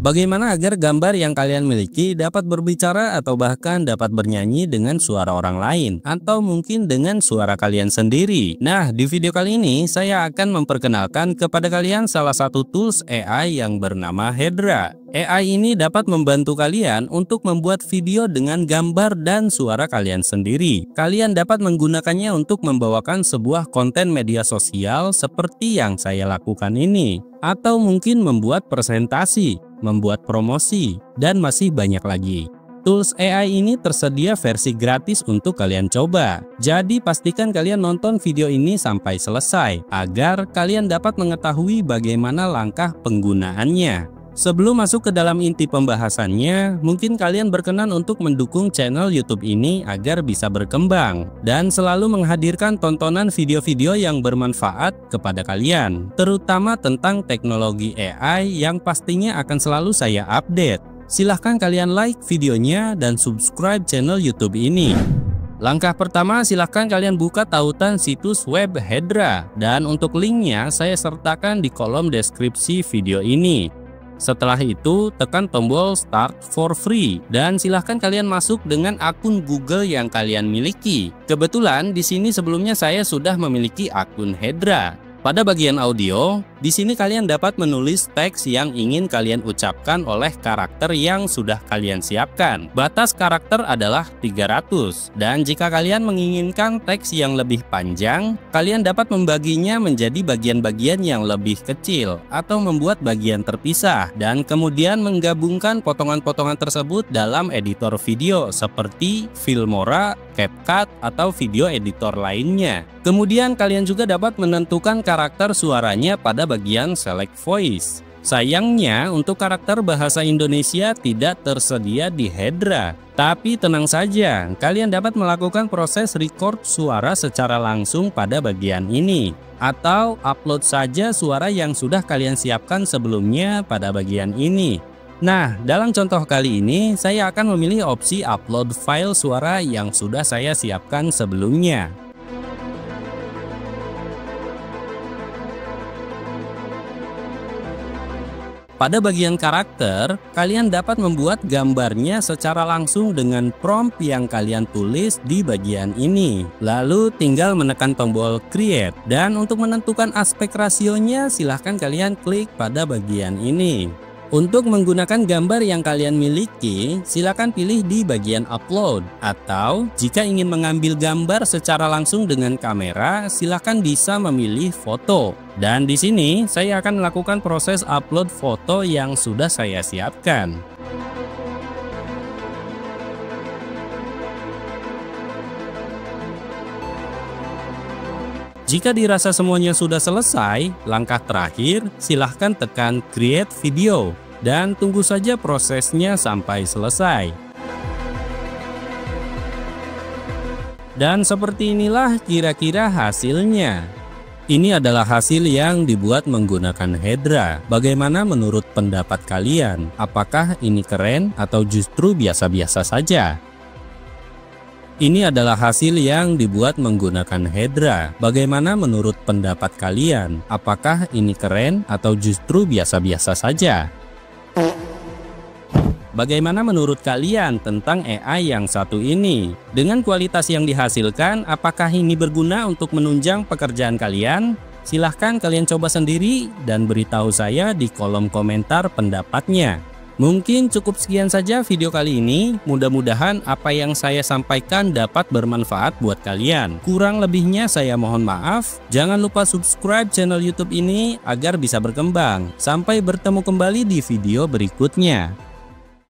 Bagaimana agar gambar yang kalian miliki dapat berbicara atau bahkan dapat bernyanyi dengan suara orang lain atau mungkin dengan suara kalian sendiri? Nah, di video kali ini saya akan memperkenalkan kepada kalian salah satu tools AI yang bernama Hedra. AI ini dapat membantu kalian untuk membuat video dengan gambar dan suara kalian sendiri. Kalian dapat menggunakannya untuk membawakan sebuah konten media sosial seperti yang saya lakukan ini, atau mungkin membuat presentasi, membuat promosi, dan masih banyak lagi. Tools AI ini tersedia versi gratis untuk kalian coba. Jadi pastikan kalian nonton video ini sampai selesai agar kalian dapat mengetahui bagaimana langkah penggunaannya. Sebelum masuk ke dalam inti pembahasannya, mungkin kalian berkenan untuk mendukung channel YouTube ini agar bisa berkembang dan selalu menghadirkan tontonan video-video yang bermanfaat kepada kalian, terutama tentang teknologi AI yang pastinya akan selalu saya update. Silahkan kalian like videonya dan subscribe channel YouTube ini. Langkah pertama, silahkan kalian buka tautan situs web Hedra, dan untuk linknya saya sertakan di kolom deskripsi video ini. Setelah itu, tekan tombol Start for Free dan silahkan kalian masuk dengan akun Google yang kalian miliki. Kebetulan di sini sebelumnya saya sudah memiliki akun Hedra. Pada bagian audio, di sini kalian dapat menulis teks yang ingin kalian ucapkan oleh karakter yang sudah kalian siapkan. Batas karakter adalah 300, dan jika kalian menginginkan teks yang lebih panjang, kalian dapat membaginya menjadi bagian-bagian yang lebih kecil atau membuat bagian terpisah dan kemudian menggabungkan potongan-potongan tersebut dalam editor video seperti Filmora, CapCut, atau video editor lainnya. Kemudian kalian juga dapat menentukan karakter suaranya pada bagian Select Voice. Sayangnya untuk karakter bahasa Indonesia tidak tersedia di Hedra. Tapi tenang saja, kalian dapat melakukan proses record suara secara langsung pada bagian ini. Atau upload saja suara yang sudah kalian siapkan sebelumnya pada bagian ini. Nah, dalam contoh kali ini, saya akan memilih opsi upload file suara yang sudah saya siapkan sebelumnya. Pada bagian karakter, kalian dapat membuat gambarnya secara langsung dengan prompt yang kalian tulis di bagian ini. Lalu tinggal menekan tombol Create, dan untuk menentukan aspek rasionya silahkan kalian klik pada bagian ini. Untuk menggunakan gambar yang kalian miliki, silakan pilih di bagian upload. Atau jika ingin mengambil gambar secara langsung dengan kamera, silakan bisa memilih foto. Dan di sini saya akan melakukan proses upload foto yang sudah saya siapkan. Jika dirasa semuanya sudah selesai, langkah terakhir silahkan tekan Create Video dan tunggu saja prosesnya sampai selesai. Dan seperti inilah kira-kira hasilnya. Ini adalah hasil yang dibuat menggunakan Hedra. Bagaimana menurut pendapat kalian? Apakah ini keren atau justru biasa-biasa saja? Ini adalah hasil yang dibuat menggunakan Hedra. Bagaimana menurut pendapat kalian? Apakah ini keren atau justru biasa-biasa saja? Bagaimana menurut kalian tentang AI yang satu ini? Dengan kualitas yang dihasilkan, apakah ini berguna untuk menunjang pekerjaan kalian? Silahkan kalian coba sendiri dan beritahu saya di kolom komentar pendapatnya. Mungkin cukup sekian saja video kali ini. Mudah-mudahan apa yang saya sampaikan dapat bermanfaat buat kalian. Kurang lebihnya saya mohon maaf. Jangan lupa subscribe channel YouTube ini agar bisa berkembang. Sampai bertemu kembali di video berikutnya.